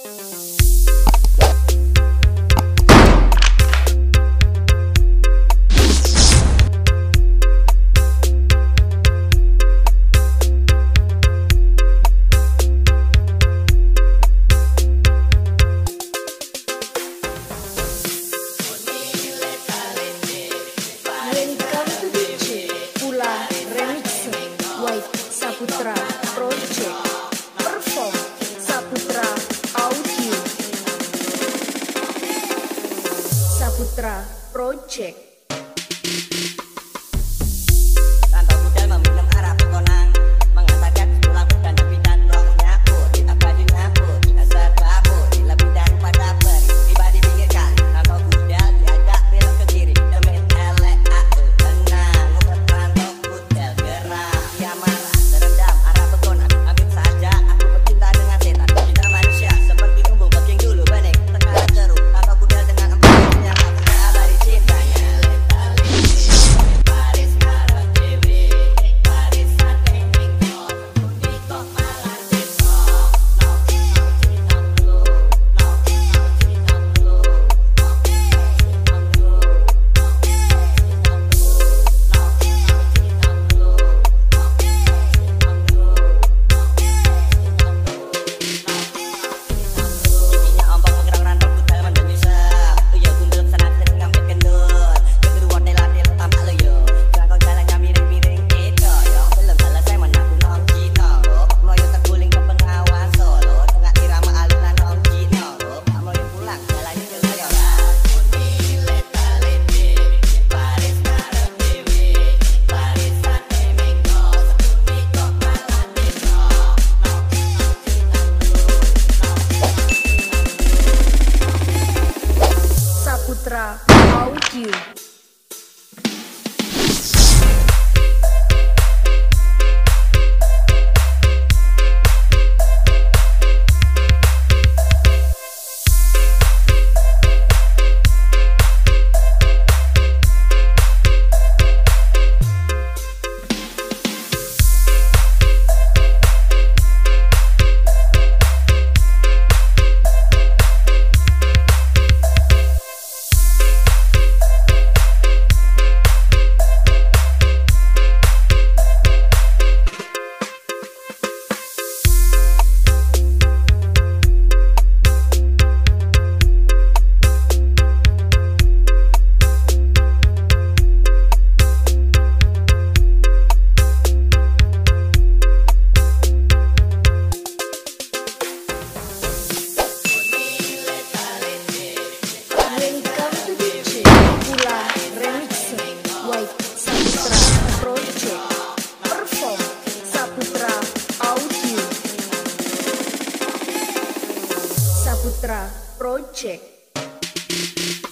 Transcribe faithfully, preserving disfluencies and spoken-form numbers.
Saputra Project Perform Saputra Audio Saputra Project. Tanpa budal meminum arah pekonang, mengatakan pulang dan lebih dan rohnya pun kita baju nyapu, kita serbapu, lebih daripada peri, tiba di pinggir kali. Tanpa budal diajak belok ke kiri, demi elek aku tenang, ngumpet rantau budal gerak, dia marah. Saputra Audio. Saputra Project.